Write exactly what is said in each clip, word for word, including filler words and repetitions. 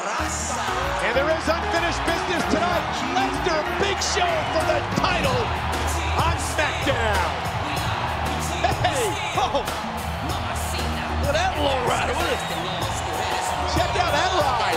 And there is unfinished business tonight. Lesnar, big show for the title on SmackDown. Hey, oh, look at that low rider. Check out that ride.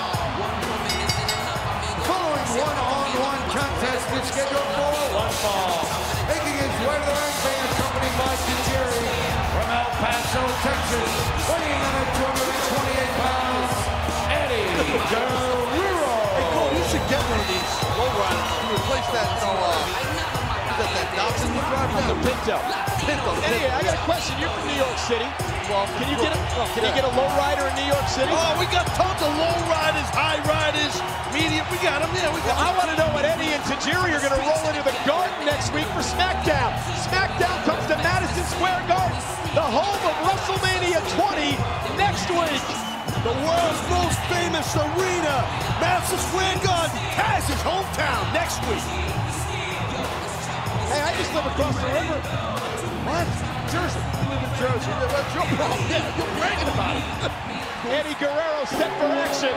Following one-on-one contest is scheduled for one fall. Making his way to the ring, being accompanied by Tajiri from El Paso, Texas, weighing in at two hundred twenty-eight pounds, Eddie Guerrero. Hey, Cole, you should get one of these low riders to replace that, you know, uh, that, that Dobson you drive now. The Pinto. Pinto. Eddie, I got a question. You're from New York City. Well, can you get a can you get a low rider in New York City? Oh, we got tons of low riders, high riders, medium. We got them. Yeah, we got. Well, I want to know what Eddie and Tajiri are going to roll into the Garden next week for SmackDown. SmackDown comes to Madison Square Garden, the home of WrestleMania twenty next week. The world's most famous arena, Madison Square Garden, Taz's hometown next week. Hey, I just live across the river. What? Jersey. You live in Jersey. Yeah, that's your problem. Yeah, you're bragging about it. Eddie Guerrero set for action.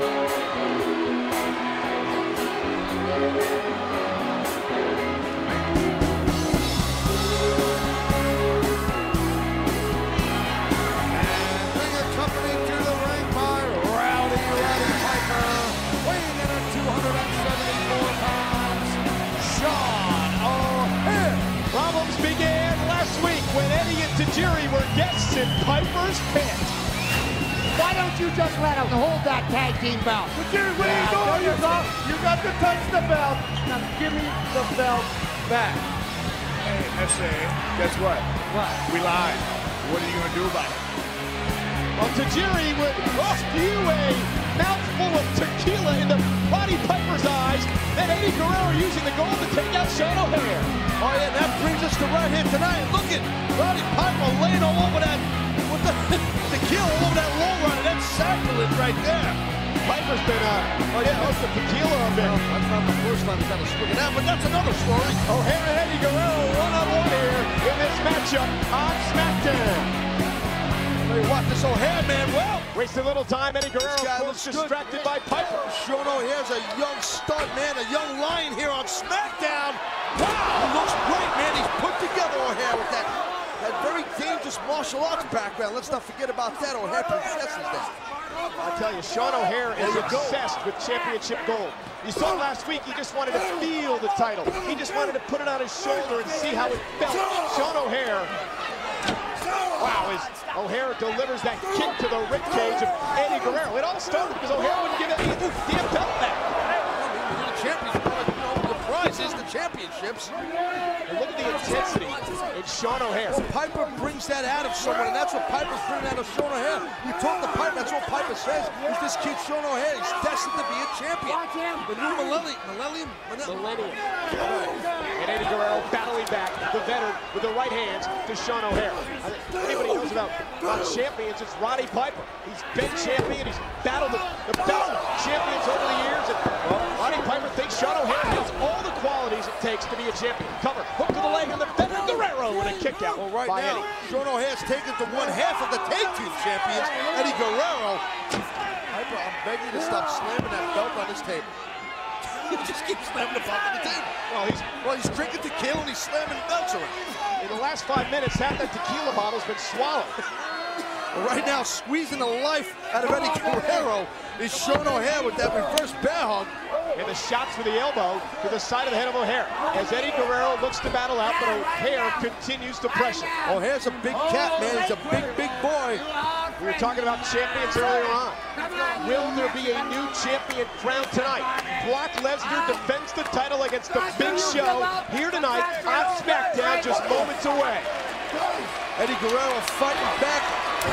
And being accompanied to the ring by Rowdy Roddy Piper, weighing in at two hundred seventy-four pounds, Sean O'Haire. Problems began last week when Eddie and Tajiri were guests in Piper's Pit. Why don't you just let him hold that tag team belt? Tajiri, what are you doing? You got, you got to touch the belt. Now give me the belt back. Hey, S A, guess what? What? We lied. What are you going to do about it? Well, Tajiri would spew a mouthful of tequila into Roddy Piper's eyes, then Eddie Guerrero using the gold to take out Sean O'Haire. Oh, yeah, that brings us to right here tonight. Look at Roddy Piper laying all over that, with the tequila all over that low rider. That's sacrilege right there. Piper's been, uh, oh yeah, hooked the tequila a bit. Well, that's not the first time he's had a swig of that, but that's another story. O'Haire and Eddie Guerrero one-on-one here in this matchup on SmackDown. Tell you what, this O'Haire man, well, Wasted a little time, Eddie Guerrero this guy was looks distracted good. by Piper. Sean O'Haire's a young stud, man, a young lion here on SmackDown. Wow, he looks great, man. He's put together, O'Haire, with that, that very dangerous martial arts background. Let's not forget about that. O'Haire possesses that. I tell you, Sean O'Haire is obsessed with championship gold. You saw last week, he just wanted to feel the title. He just wanted to put it on his shoulder and see how it felt. Sean O'Haire, wow, as O'Haire delivers that kick to the ribcage of Eddie Guerrero. It all started because O'Haire wouldn't give Eddie the damn belt back. You're the champions, you know, the prize is the championships. And look at the intensity in Sean O'Haire. Well, Piper brings that out of someone, and that's what Piper's bringing out of Sean O'Haire. You talk to Piper, that's what Piper says, is this kid Sean O'Haire, he's destined to be a champion. The new millennium, millennium, Millennium. And Eddie Guerrero battling back, the veteran with the right hands to Sean O'Haire. I think anybody knows about, about champions, it's Roddy Piper. He's been champion, he's battled the, the best champions over the years, and well, Roddy Piper thinks Sean O'Haire has all the qualities it takes to be a champion. Cover, hook to the leg, and the veteran Guerrero with a kick out. Well, right by now, Eddie. Sean O'Haire's taken to one half of the tag team champions, Eddie Guerrero. Piper, I'm begging you to stop slamming that belt on this table. He just keeps slamming the belt on the table. Well, he's Well, he's drinking tequila and he's slamming belts around. in the last five minutes, half that tequila bottle's been swallowed. Well, right now, squeezing the life out of Eddie Guerrero is Sean O'Haire with that reverse bear hug. And the shots with the elbow to the side of the head of O'Haire. As Eddie Guerrero looks to battle out, but O'Haire continues to pressure. O'Haire's a big cat, man. He's a big, big boy. We were talking about champions earlier on. Will there be a new champion crowned tonight? Brock Lesnar defends the title against the Big Show here tonight on SmackDown, just moments away. Eddie Guerrero fighting back.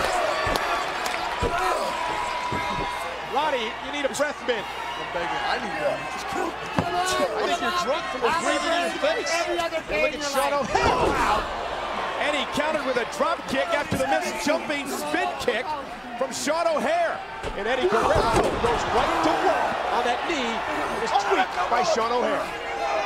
Roddy, you need a breath mint. I'm begging. I need one. Just kill. I think you're drunk from the breathing in your face. Look at Sean O'Haire. Wow. And he countered with a drop kick after the missed jumping spin kick from Sean O'Haire. And Eddie Guerrero goes right to work on that knee. It is tweaked by Sean O'Haire.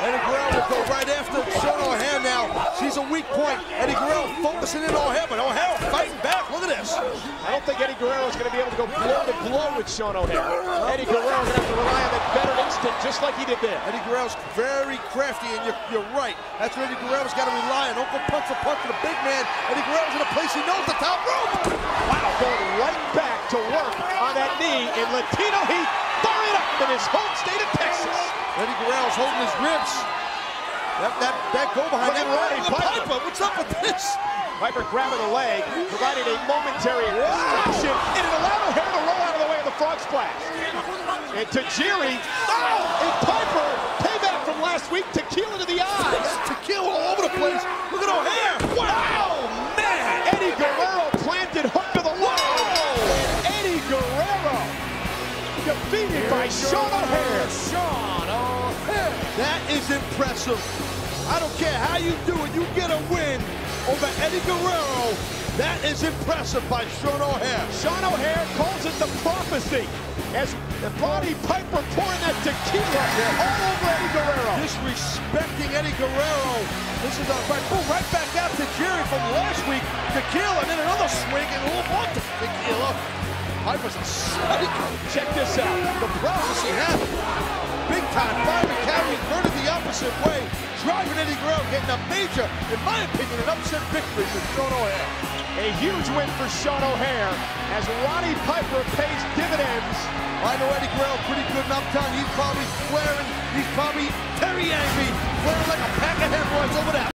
Eddie Guerrero will go right after Sean O'Haire now. She's a weak point. Eddie Guerrero focusing in O'Haire, but O'Haire fighting back. Look at this. I don't think Eddie Guerrero is going to be able to go blow to blow with Sean O'Haire. Eddie Guerrero is going to have to rely on that veteran instinct just like he did there. Eddie Guerrero's very crafty, and you're, you're right. That's what Eddie Guerrero's got to rely on. Don't go punch a punch to the big man. Eddie Guerrero's in a place he knows, the top rope. Wow, going right back to work on that knee in Latino heat. Fire it up in his home state of Texas. Eddie Guerrero's holding his ribs. That, that, that go behind Look that at Roddy Piper. Piper. What's up with this? Piper grabbing the leg, providing a momentary distraction, and it allowed O'Haire to roll out of the way of the frog splash. And Tajiri, oh, and Piper, payback from last week, tequila to the eyes. Tequila all over the place. Look at O'Haire. Wow, man! Eddie Guerrero planted hook to the line. And Eddie Guerrero defeated by Sean O'Haire. Sean O'Haire. That is impressive. I don't care how you do it, you get a win over Eddie Guerrero. That is impressive by Sean O'Haire. Sean O'Haire calls it the prophecy as Roddy Piper pouring that tequila all over Eddie Guerrero. Disrespecting Eddie Guerrero. This is a right, boom, right back out to Jerry from last week. Tequila, and then another swing and a little more tequila. Piper's a psycho. Check this out. The prophecy happened. Big time, finally carrying, turning the opposite way, driving Eddie Guerrero, getting a major, in my opinion, an upset victory for Sean O'Haire. A huge win for Sean O'Haire as Roddy Piper pays dividends. I know Eddie Guerrero pretty good enough time. He's probably flaring, he's probably very angry, flaring like a pack of hemorrhoids over there.